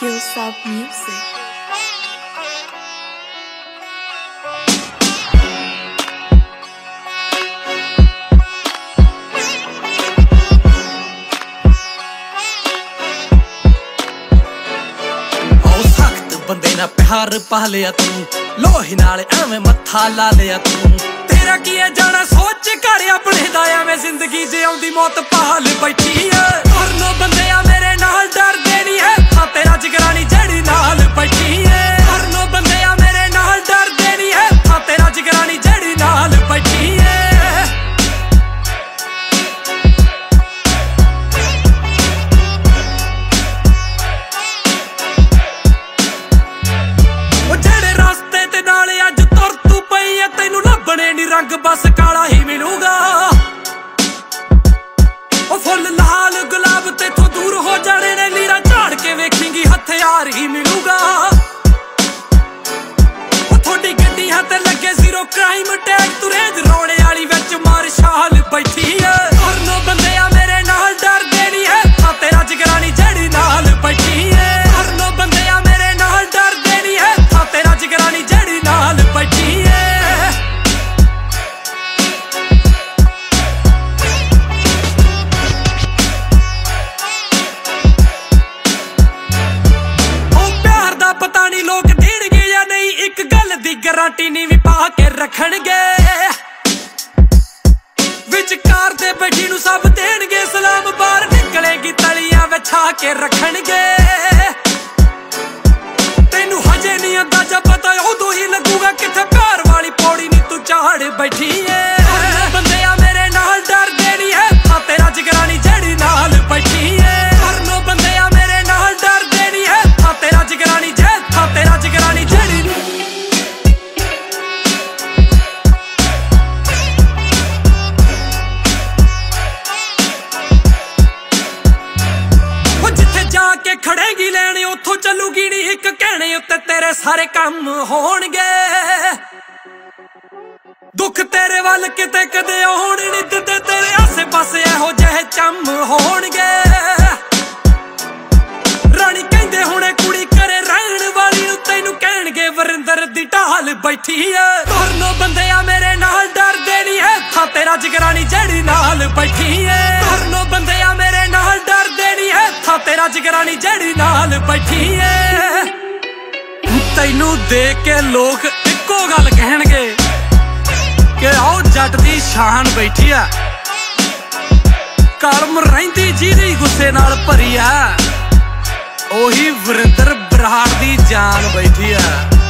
Gill Saab music. बंदे ना प्यार पा लिया तू लोही नाल एवें मत्था ला लिया तू तेरा की है जाना सोच कर अपने दाया में जिंदगी जे आउंदी मौत पाल बैठी है और नो बंदे आ मेरे नाल डर देनी है हाँ तेरा जिगरा नी जड़ी नाल बैठी है और नो बंदे आ मेरे नाल डर देनी है हाँ तेरा जिगरा नी जड़ी नाल बैठी है रंग बस काला ही मिलूगा ओ फुल लाल गुलाब तेथों दूर हो जाने ने लीरा झाड़ के वेखेंगी हथियार ही मिलूगा ओ थोड़ी गड्डी है ते लगे जीरो क्राइम टैग तू रेंज रोने वाली विच मार्शल बैठी है और नो बंदे आ मेरे नाल डर देनी है हाँ तेरा जिगरा नी जड़ी नाल बैठी है और नो बंदे आ मेरे नाल डर देनी है हाँ तेरा जिगरा नी जड़ी नाल बैठी है लोग देणगे या नहीं एक गल दी गारंटी नहीं भी पा के रखणगे विचकार दे बैठी नू सब देणगे सलाम बाहर निकलेगी तलियां विछा के रखणगे तेनू हजे नहीं अंदाजा पता उदों ही लगूगा किथे प्यार वाली पौड़ी नी तू झाड़ बैठी है बंदे आ मेरे नाल डर देनी है हाँ तेरा जिगरा नी जड़ी नाल बैठी है और नो बंदे आ मेरे नाल डर देनी है हाँ तेरा जिगरा नी तेरा जिगरा नी जड़ी जिथे जाके खड़ेगी लैने उथों चलूगी नी एक कहने उत्ते तेरे सारे काम होणगे दुख तेरे वल किते कदे आउण नी दिंदे तेरे आसे पासे एहो जेहे चम होणगे रानी कहंदे हुणे कुड़ी करे रहण वाली नू तैनू कहणगे वरिंदर दी ढाल बैठी है और नो बंदे आ मेरे नाल डर देनी है हाँ तेरा जिगरा नी जड़ी नाल बैठी है और नो बंदे आ मेरे नाल डर देनी है हाँ तेरा जिगरा नी जड़ी नाल बैठी है तैनू देख के लोग इक्को गल कहणगे कि आओ जट दी शान बैठी है कलम रहिंदी जिहदी गुस्से नाल भरी है ओही वरिंदर बराड़ दी जान बैठी है।